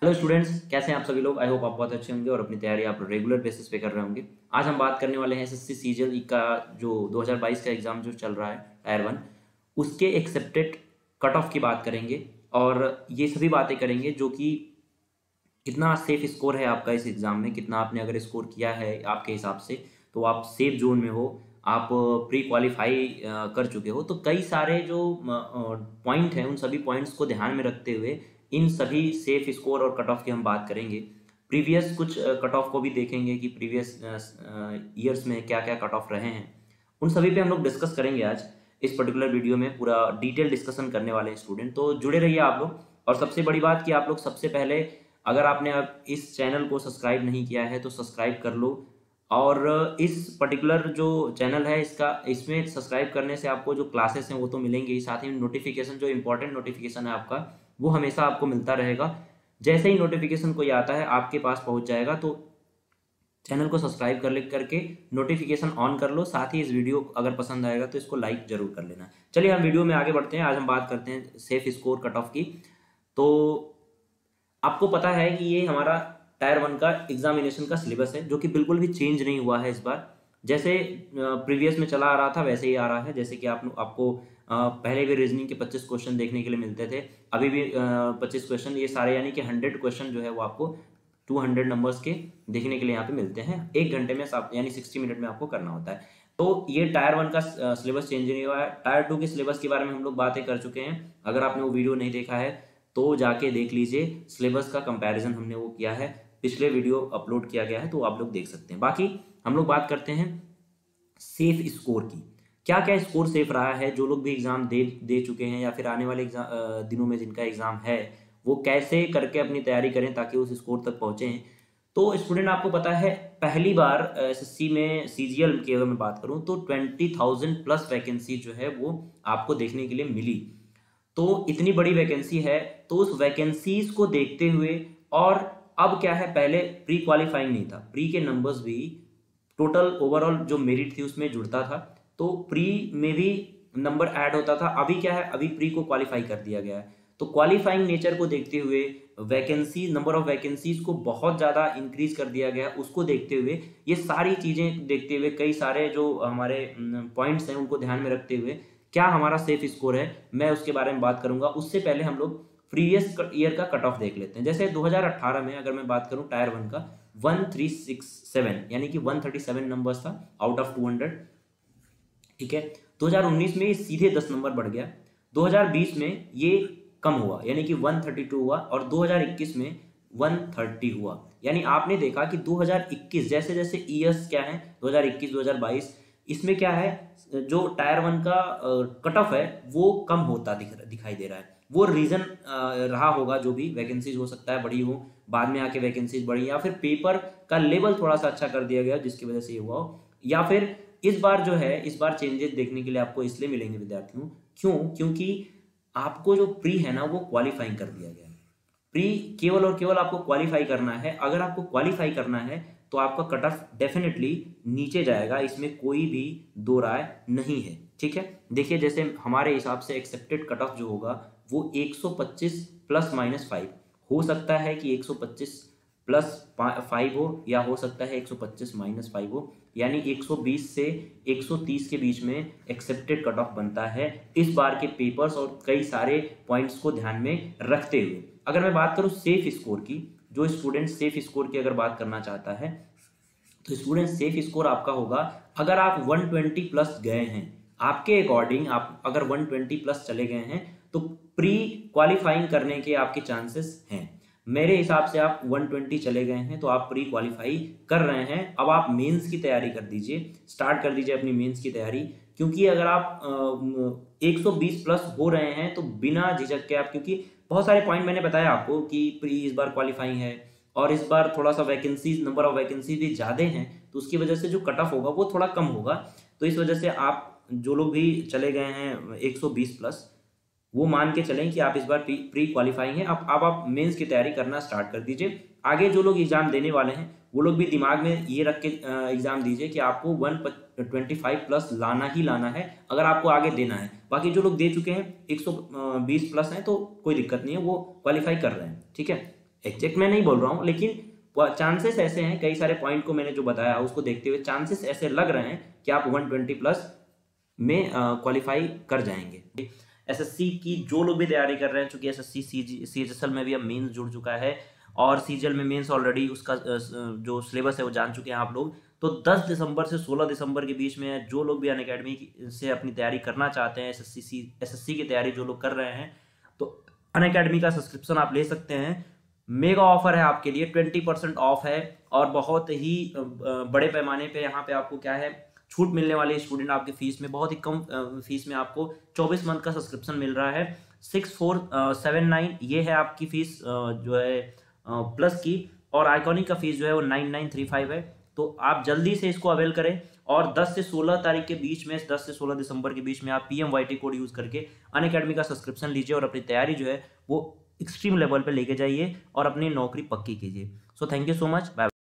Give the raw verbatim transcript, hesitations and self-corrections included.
Hello students, कैसे हैं आप सभी लोग। आई होप आप बहुत अच्छे होंगे और अपनी तैयारी आप रेगुलर बेसिस पे कर रहे होंगे। आज हम बात करने वाले हैं एसएससी सीजीएल का जो दो हज़ार बाईस का एग्जाम जो चल रहा है टायर वन, उसके एक्सेप्टेड कट ऑफ की बात करेंगे और ये सभी बातें करेंगे जो कि कितना सेफ स्कोर है आपका इस एग्ज़ाम में, कितना आपने अगर स्कोर किया है आपके हिसाब से तो आप सेफ जोन में हो, आप प्री क्वालिफाई कर चुके हो। तो कई सारे जो पॉइंट हैं उन सभी पॉइंट्स को ध्यान में रखते हुए इन सभी सेफ स्कोर और कट ऑफ की हम बात करेंगे। प्रीवियस कुछ कट ऑफ को भी देखेंगे कि प्रीवियस ईयर्स में क्या क्या कट ऑफ रहे हैं, उन सभी पे हम लोग डिस्कस करेंगे आज इस पर्टिकुलर वीडियो में। पूरा डिटेल डिस्कशन करने वाले हैं स्टूडेंट, तो जुड़े रहिए आप लोग। और सबसे बड़ी बात कि आप लोग सबसे पहले, अगर आपने अब इस चैनल को सब्सक्राइब नहीं किया है तो सब्सक्राइब कर लो। और इस पर्टिकुलर जो चैनल है इसका, इसमें सब्सक्राइब करने से आपको जो क्लासेस हैं वो तो मिलेंगे ही, साथ ही नोटिफिकेशन, जो इंपॉर्टेंट नोटिफिकेशन है आपका वो हमेशा आपको मिलता रहेगा। जैसे ही नोटिफिकेशन कोई आता है आपके पास पहुंच जाएगा, तो चैनल को सब्सक्राइब कर ले करके नोटिफिकेशन ऑन कर लो। साथ ही इस वीडियो अगर पसंद आएगा तो इसको लाइक जरूर कर लेना। चलिए हम वीडियो में आगे बढ़ते हैं। आज हम बात करते हैं सेफ स्कोर कट ऑफ की। तो आपको पता है कि ये हमारा टायर वन का एग्जामिनेशन का सिलेबस है जो कि बिल्कुल भी चेंज नहीं हुआ है इस बार। जैसे प्रीवियस में चला आ रहा था वैसे ही आ रहा है। जैसे कि आप आपको पहले भी रीजनिंग के पच्चीस क्वेश्चन देखने के लिए मिलते थे, अभी भी पच्चीस क्वेश्चन, ये सारे यानी कि हंड्रेड क्वेश्चन जो है वो आपको टू हंड्रेड नंबर्स के देखने के लिए यहाँ पे मिलते हैं। एक घंटे में यानी सिक्सटी मिनट में आपको करना होता है। तो ये टायर वन का सिलेबस चेंज नहीं हुआ है। टायर टू के सिलेबस के बारे में हम लोग बातें कर चुके हैं। अगर आपने वो वीडियो नहीं देखा है तो जाके देख लीजिए। सिलेबस का कंपैरिजन हमने वो किया है, पिछले वीडियो अपलोड किया गया है, तो आप लोग देख सकते हैं। बाकी हम लोग बात करते हैं सेफ स्कोर की। क्या क्या स्कोर सेफ रहा है, जो लोग भी एग्जाम दे दे चुके हैं या फिर आने वाले एग्जाम दिनों में जिनका एग्जाम है वो कैसे करके अपनी तैयारी करें ताकि उस स्कोर तक पहुंचे। तो स्टूडेंट, आपको पता है पहली बार एसएससी में सीजीएल की अगर मैं बात करूं तो ट्वेंटी थाउजेंड प्लस वैकेंसी जो है वो आपको देखने के लिए मिली। तो इतनी बड़ी वैकेंसी है, तो उस वैकेंसीज को देखते हुए, और अब क्या है, पहले प्री क्वालिफाइंग नहीं था, प्री के नंबर्स भी टोटल ओवरऑल जो मेरिट थी उसमें जुड़ता था, तो प्री में भी नंबर ऐड होता था। अभी क्या है, अभी प्री को क्वालिफाई कर दिया गया है। तो क्वालिफाइंग नेचर को देखते हुए वैकेंसी, नंबर ऑफ वैकेंसीज को बहुत ज़्यादा इंक्रीज कर दिया गया। उसको देखते हुए, ये सारी चीज़ें देखते हुए, कई सारे जो हमारे पॉइंट्स हैं उनको ध्यान में रखते हुए क्या हमारा सेफ स्कोर है, मैं उसके बारे में बात करूंगा। उससे पहले हम लोग प्रीवियस ईयर का कट ऑफ देख लेते हैं। जैसे दो हज़ार अठारह में अगर मैं बात करूं टायर वन का, वन थ्री सिक्स सेवन यानी कि वन थर्टी सेवन नंबर्स था आउट ऑफ टू हंड्रेड। ठीक है, दो हज़ार उन्नीस में ये सीधे दस नंबर बढ़ गया। दो हज़ार बीस में ये कम हुआ यानी कि वन थर्टी टू हुआ, और दो हज़ार इक्कीस में वन थर्टी हुआ। यानी आपने देखा कि दो हज़ार इक्कीस जैसे जैसे ईयर्स क्या है, दो हज़ार इक्कीस दो हज़ार बाईस, इसमें क्या है, जो टायर वन का कट ऑफ है वो कम होता दिख दिखाई दे रहा है। वो रीजन रहा होगा, जो भी वैकेंसीज हो सकता है बढ़ी हो, बाद में आके वैकेंसीज बढ़ी, या फिर पेपर का लेवल थोड़ा सा अच्छा कर दिया गया जिसकी वजह से ये हुआ हो, या फिर इस बार जो है, इस बार चेंजेस देखने के लिए आपको इसलिए मिलेंगे विद्यार्थियों। क्यों? क्योंकि आपको जो प्री है ना वो क्वालिफाइंग कर दिया गया है। प्री केवल और केवल आपको क्वालिफाई करना है। अगर आपको क्वालिफाई करना है तो आपका कट ऑफ डेफिनेटली नीचे जाएगा, इसमें कोई भी दो राय नहीं है। ठीक है, देखिए जैसे हमारे हिसाब से एक्सेप्टेड कट ऑफ जो होगा वो एक सौ पच्चीस प्लस माइनस फाइव हो सकता है कि एक सौ पच्चीस प्लस फाइव हो, या हो सकता है एक सौ पच्चीस माइनस फाइव हो, यानी एक सौ बीस से एक सौ तीस के बीच में एक्सेप्टेड कट ऑफ बनता है इस बार के पेपर्स और कई सारे पॉइंट्स को ध्यान में रखते हुए। अगर मैं बात करूं सेफ स्कोर की, जो स्टूडेंट सेफ स्कोर की अगर बात करना चाहता है तो स्टूडेंट सेफ स्कोर आपका होगा, अगर आप एक सौ बीस प्लस गए हैं, आपके अकॉर्डिंग आप अगर एक सौ बीस प्लस चले गए हैं तो प्री क्वालिफाइंग करने के आपके चांसेस हैं। मेरे हिसाब से आप एक सौ बीस चले गए हैं तो आप प्री क्वालिफाई कर रहे हैं। अब आप मेंस की तैयारी कर दीजिए, स्टार्ट कर दीजिए अपनी मेंस की तैयारी। क्योंकि अगर आप एक सौ बीस प्लस हो रहे हैं तो बिना झिझक के आप, क्योंकि बहुत सारे पॉइंट मैंने बताया आपको कि प्री इस बार क्वालिफाइंग है और इस बार थोड़ा सा वैकेंसीज, नंबर ऑफ वैकेंसी भी ज़्यादा हैं, तो उसकी वजह से जो कट ऑफ होगा वो थोड़ा कम होगा। तो इस वजह से आप जो लोग भी चले गए हैं एक सौ बीस प्लस, वो मान के चलें कि आप इस बार प्री क्वालिफाइंग हैं। अब अब आप मेंस की तैयारी करना स्टार्ट कर दीजिए। आगे जो लोग एग्जाम देने वाले हैं वो लोग भी दिमाग में ये रख के एग्जाम दीजिए कि आपको एक सौ पच्चीस प्लस लाना ही लाना है अगर आपको आगे देना है। बाकी जो लोग दे चुके हैं एक सौ बीस प्लस हैं तो कोई दिक्कत नहीं है, वो क्वालिफाई कर रहे हैं। ठीक है, एग्जैक्ट मैं नहीं बोल रहा हूँ, लेकिन चांसेस ऐसे हैं, कई सारे पॉइंट को मैंने जो बताया उसको देखते हुए चांसेस ऐसे लग रहे हैं कि आप वन ट्वेंटी प्लस में क्वालिफाई कर जाएंगे। एसएससी की जो लोग भी तैयारी कर रहे हैं, चूंकि एसएससी सीजीएसएल में भी अब मेंस जुड़ चुका है और सीजीएल में मेंस ऑलरेडी उसका जो सिलेबस है वो जान चुके हैं आप लोग, तो दस दिसंबर से सोलह दिसंबर के बीच में जो लोग भी अनअकैडमी से अपनी तैयारी करना चाहते हैं, एसएससी एसएससी की तैयारी जो लोग कर रहे हैं, तो अनअकैडमी का सब्सक्रिप्शन आप ले सकते हैं। मेगा ऑफर है आपके लिए, ट्वेंटी परसेंट ऑफ है और बहुत ही बड़े पैमाने पे यहाँ पे आपको क्या है छूट मिलने वाली है स्टूडेंट आपके फीस में, बहुत ही कम फीस में आपको चौबीस मंथ का सब्सक्रिप्शन मिल रहा है। सिक्स फोर सेवन नाइन ये है आपकी फीस जो है प्लस की, और आइकॉनिक का फीस जो है वो नाइन नाइन थ्री फाइव है। तो आप जल्दी से इसको अवेल करें और दस से सोलह तारीख के बीच में, दस से सोलह दिसंबर के बीच में आप पीएमवाईटी कोड यूज करके अनअकैडमी का सब्सक्रिप्शन लीजिए और अपनी तैयारी जो है वो एक्सट्रीम लेवल पे लेके जाइए और अपनी नौकरी पक्की कीजिए। So thank you so much, bye.